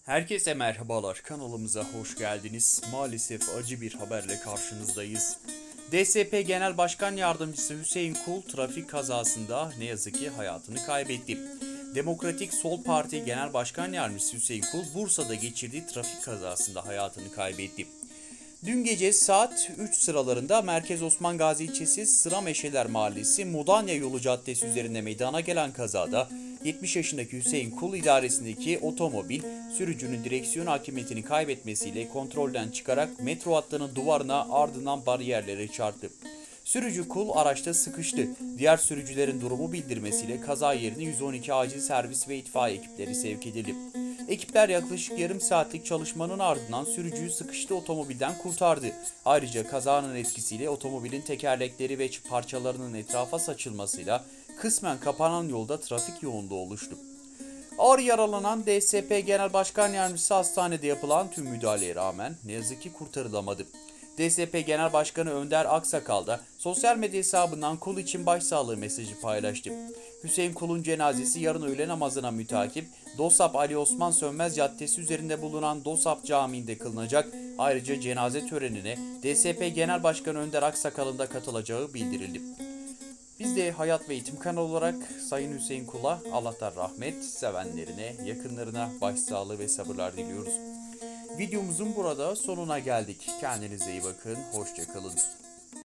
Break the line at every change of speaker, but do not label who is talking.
Herkese merhabalar, kanalımıza hoş geldiniz. Maalesef acı bir haberle karşınızdayız. DSP Genel Başkan Yardımcısı Hüseyin Kul trafik kazasında ne yazık ki hayatını kaybetti. Demokratik Sol Parti Genel Başkan Yardımcısı Hüseyin Kul Bursa'da geçirdiği trafik kazasında hayatını kaybetti. Dün gece saat 3 sıralarında Merkez Osman Gazi ilçesi Sırameşeler Mahallesi Mudanya Yolu Caddesi üzerinde meydana gelen kazada 70 yaşındaki Hüseyin Kul idaresindeki otomobil sürücünün direksiyon hakimiyetini kaybetmesiyle kontrolden çıkarak metro hattının duvarına ardından bariyerlere çarptı. Sürücü Kul araçta sıkıştı. Diğer sürücülerin durumu bildirmesiyle kaza yerine 112 acil servis ve itfaiye ekipleri sevk edildi. Ekipler yaklaşık yarım saatlik çalışmanın ardından sürücüyü sıkıştığı otomobilden kurtardı. Ayrıca kazanın etkisiyle otomobilin tekerlekleri ve parçalarının etrafa saçılmasıyla kısmen kapanan yolda trafik yoğunluğu oluştu. Ağır yaralanan DSP Genel Başkan Yardımcısı hastanede yapılan tüm müdahaleye rağmen ne yazık ki kurtarılamadı. DSP Genel Başkanı Önder Aksakal da sosyal medya hesabından Kul için başsağlığı mesajı paylaştı. Hüseyin Kul'un cenazesi yarın öğle namazına mütakip DOSAP Ali Osman Sönmez Caddesi üzerinde bulunan DOSAP Camii'nde kılınacak. Ayrıca cenaze törenine DSP Genel Başkanı Önder Aksakal'ın da katılacağı bildirildi. Biz de Hayat ve Eğitim kanalı olarak Sayın Hüseyin Kul'a Allah'tan rahmet, sevenlerine, yakınlarına başsağlığı ve sabırlar diliyoruz. Videomuzun burada sonuna geldik. Kendinize iyi bakın, hoşça kalın.